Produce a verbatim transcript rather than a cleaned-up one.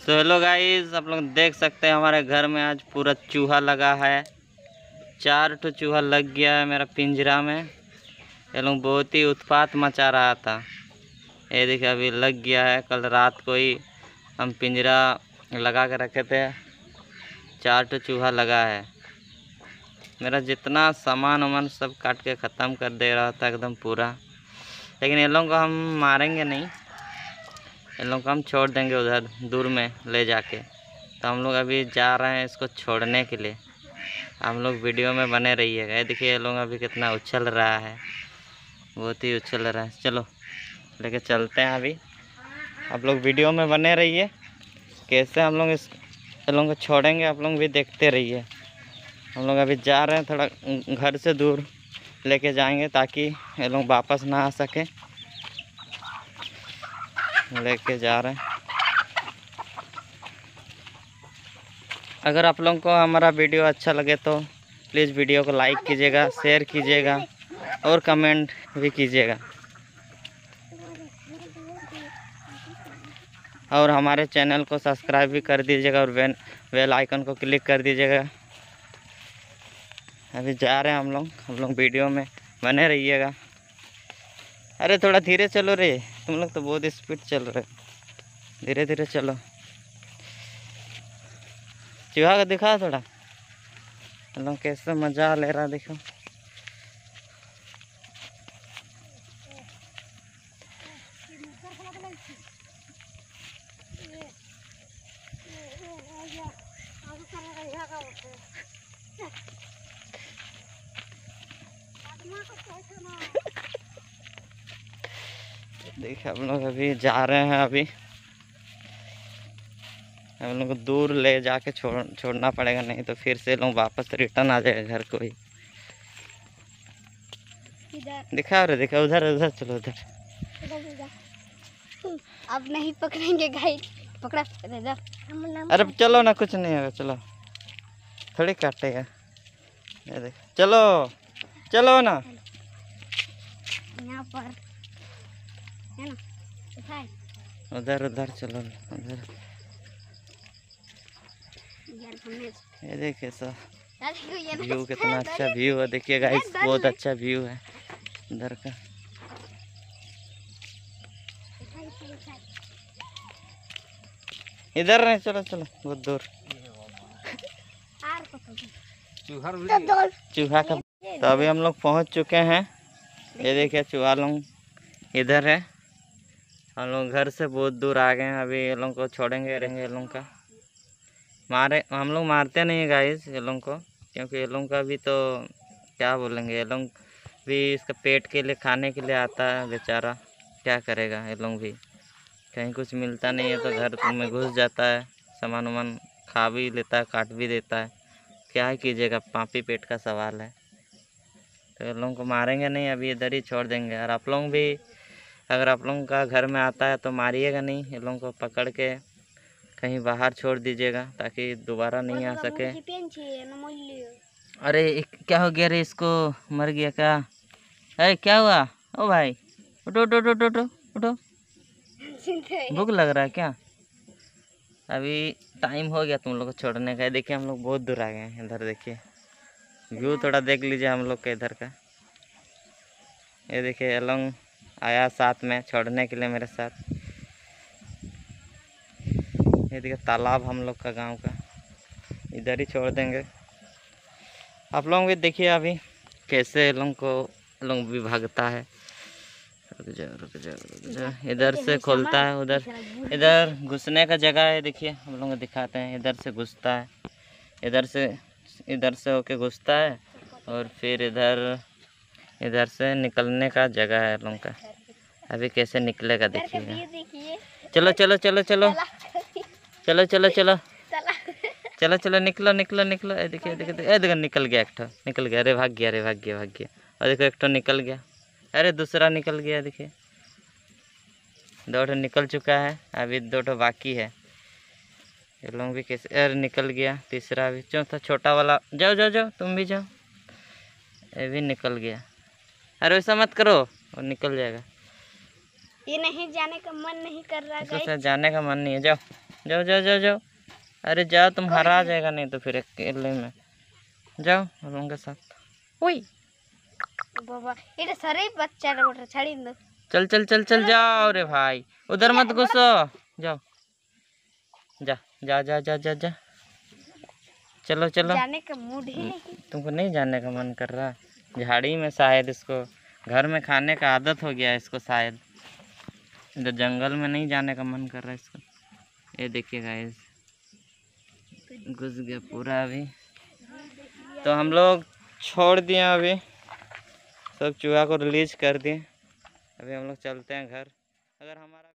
So hello guys, आप लोग देख सकते हैं हमारे घर में आज पूरा चूहा लगा है। चार ठो चूहा लग गया है मेरा पिंजरा में। ये लोग बहुत ही उत्पात मचा रहा था। ये देखिए अभी लग गया है। कल रात को ही हम पिंजरा लगा के रखे थे। चार ठो चूहा लगा है। मेरा जितना सामान वामान सब काट के ख़त्म कर दे रहा था एकदम पूरा। लेकिन ये लोगों को हम मारेंगे नहीं, इन लोग को हम छोड़ देंगे उधर दूर में ले जाके। तो हम लोग अभी जा रहे हैं इसको छोड़ने के लिए। हम लोग वीडियो में बने रहिएगा। ये देखिए ये लोग अभी कितना उछल रहा है, बहुत ही उछल रहा है। चलो लेके चलते हैं अभी। आप लोग वीडियो में बने रहिए, कैसे हम लोग इस इन लोगों को छोड़ेंगे आप लोग भी देखते रहिए। हम लोग अभी जा रहे हैं, थोड़ा घर से दूर लेके जाएंगे ताकि ये लोग वापस ना आ सके। लेके जा रहे हैं। अगर आप लोगों को हमारा वीडियो अच्छा लगे तो प्लीज़ वीडियो को लाइक कीजिएगा, शेयर कीजिएगा और कमेंट भी कीजिएगा। और हमारे चैनल को सब्सक्राइब भी कर दीजिएगा और बेल बेल आइकन को क्लिक कर दीजिएगा। अभी जा रहे हैं हम लोग हम लोग वीडियो में बने रहिएगा। अरे थोड़ा धीरे चलो रे, तुम लोग तो बहुत स्पीड चल रहे, धीरे धीरे चलो। चूहा का दिखा थोड़ा, हम लोग कैसे मजा ले रहा देखो। देखिए हम लोग अभी जा रहे हैं। अभी हम लोग को दूर ले जाके छोड़ छोड़ना पड़ेगा, नहीं तो फिर से लोग वापस रिटर्न आ जाएगा घर को ही। दिखा रहे दिखा, उधर उधर चलो उधर। अब नहीं पकड़ेंगे गाइस, पकड़ा इधर। अरे चलो ना, कुछ नहीं होगा, चलो थोड़ी काटेगा। ये देख, चलो चलो ना। यहाँ पर है ना, दिखाए उधर उधर चलो उधर। ये देखिए सर व्यू, कितना अच्छा व्यू है। देखिए गाइस बहुत अच्छा व्यू है इधर का। इधर नहीं, चलो चलो बहुत दूर। चूहा का तो अभी हम लोग पहुंच चुके हैं। ये देखिए चूहा लोग इधर है। हम लोग घर से बहुत दूर आ गए हैं। अभी ये लोग को छोड़ेंगे रहेंगे। ये लोग का मारे हम लोग मारते नहीं है गाइस ये लोग को, क्योंकि ये लोग का भी तो क्या बोलेंगे, ये लोग भी इसका पेट के लिए खाने के लिए आता है बेचारा। क्या करेगा, ये लोग भी कहीं कुछ मिलता नहीं है तो घर में घुस जाता है, सामान वामान खा भी लेता है, काट भी देता है। क्या ही कीजिएगा, पापी पेट का सवाल है। तो ये लोगों को मारेंगे नहीं, अभी इधर ही छोड़ देंगे। और आप लोग भी अगर आप लोगों का घर में आता है तो मारिएगा नहीं, ये लोगों को पकड़ के कहीं बाहर छोड़ दीजिएगा ताकि दोबारा नहीं आ सके। अरे क्या हो गया रे, इसको मर गया क्या? अरे क्या हुआ? ओ भाई उठो उठो उठो उठो उठो, भूख लग रहा है क्या? अभी टाइम हो गया तुम लोग को छोड़ने का। देखिए हम लोग बहुत दूर आ गए हैं। इधर देखिए व्यू थोड़ा देख लीजिए हम लोग के इधर का। ये देखिए लोग आया साथ में छोड़ने के लिए मेरे साथ। ये देखिए तालाब हम लोग का गांव का, इधर ही छोड़ देंगे। आप लोग भी देखिए अभी कैसे लोगों को लोग भी भागता है। रुक जा रुक जा रुक जा, इधर से खोलता है, उधर इधर घुसने का जगह है। देखिए हम लोग को दिखाते हैं, इधर से घुसता है, इधर से इधर से होके घुसता है और फिर इधर इधर से निकलने का जगह है लोगों का। अभी कैसे निकलेगा देखिएगा। चलो चलो चलो चलो चलो चलो चलो चलो चलो निकलो निकलो निकलो। ए देखिए देखिए देखिए, देखो निकल गया, एक ठो निकल गया। अरे भाग गया, अरे भाग गया भाग गया। और देखो एक ठो निकल गया, अरे दूसरा निकल गया। देखिए दो ठो निकल चुका है, अभी दो ठो बाकी है। ये लोग भी कैसे, अरे निकल गया तीसरा भी। चौथा छोटा वाला, जाओ जाओ जाओ तुम भी जाओ। ये भी निकल गया। अरे वैसा मत करो, वो निकल जाएगा। ये नहीं जाने का मन नहीं कर रहा है, जाने का मन नहीं है, जाओ। जाओ जाओ जाओ जाओ। अरे जाओ, तुम हरा जाएगा नहीं तो फिर अकेले में। जाओ हम लोगों के साथ। ओए बाबा ये सारे बच्चा रोड छाड़ी दो। चल चल चल चल जाओ रे भाई, उधर मत घुसो। जाओ जा जा जा जा जा जा। चलो चलो। जाने का मूड ही नहीं। तुमको नहीं जाने का मन कर रहा? झाड़ी में शायद इसको घर में खाने का आदत हो गया है इसको शायद, इधर जंगल में नहीं जाने का मन कर रहा है इसको। ये देखिए गाइस, घुस गया पूरा। अभी तो हम लोग छोड़ दिए, अभी सब चूहा को रिलीज कर दिए। अभी हम लोग चलते हैं घर।